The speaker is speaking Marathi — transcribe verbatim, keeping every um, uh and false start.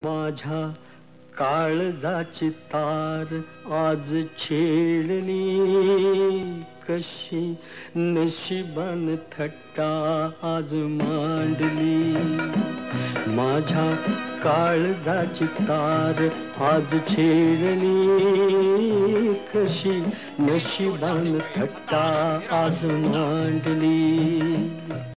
माझ्या काळजाची तार आज छेडली, कशी नशिबान थट्टा आज मांडली. माझ्या काळजाची तार आज छेडली, कशी नशिबान थट्टा आज मांडली.